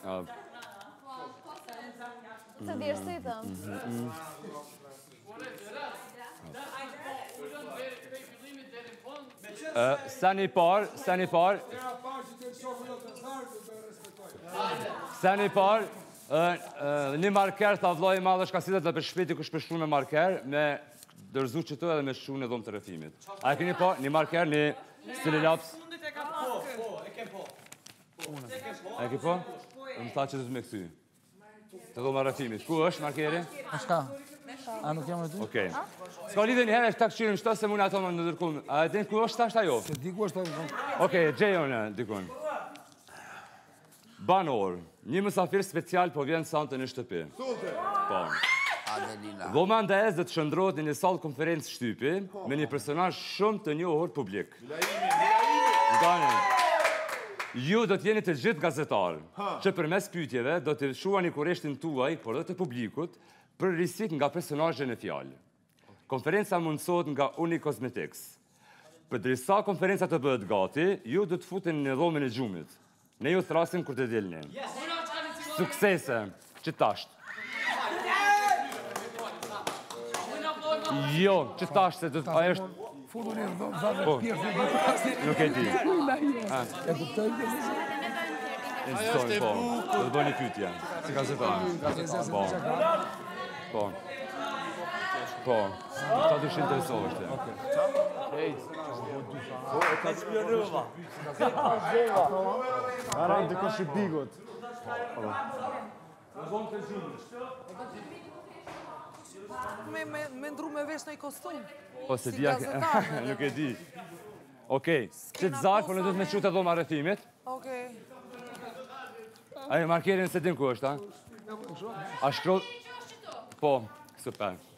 Të djersitëm. Sen i parë, një marker tha vllai i madh është kasitet dhe për shpeti kush përshkruan me marker, me dërzu që të edhe me shkruan në dhomë të rrëfimit. A e keni pa një marker, një stilelaps? A e ke po? Më tha që të me këthy. Të dhomë rrëfimit. Ku është markeri? Ashka. A nuk jam e ty? Okej. S'ka lidhe një herë, ta këshirim shto se mund ato më në ndërkull. A e din ku është tash ajo? Se di ku është ajo. Okej, gjejon e dikun. Banor, një mësafir special po vjen sante në shtëpi. Sulte. Po. Adelina. Dhoma ndez dhe të shëndrohet në një sallë konferencë shtypi me një personazh shumë të njohur publik. Ndani. Ju do t'jeni të gjithë gazetarë, që përmes pyetjeve do të shuani kurreshtin tuaj, por edhe të publikut, për risit nga personazhe në fjalë. Konferenca mundësohet nga Uni Cosmetics. Përderisa konferenca të bëhet gati, ju do të futen në dhomën e gjumit. Ne ju thrasim kur të dilni. Suksese, që tasht. Jo, që tasht se ajo është... Futu një dhëmë të pjesë. Nuk e di. E kuptoj të Ajo është e bukur. Do të bëni pyetje. Si gazetar. Po. Po. Ta dush interesohesh. Hej. Po, e ka spionova. Aran të kosh i bigot. Me ndru me vesh në i kostum. Po se dija, nuk e di. Okej, që të zarë, por në du të me qute dhoma rrëfimit. Okej. Ajo, markerin se din ku është, a? A shkrull... Po, super.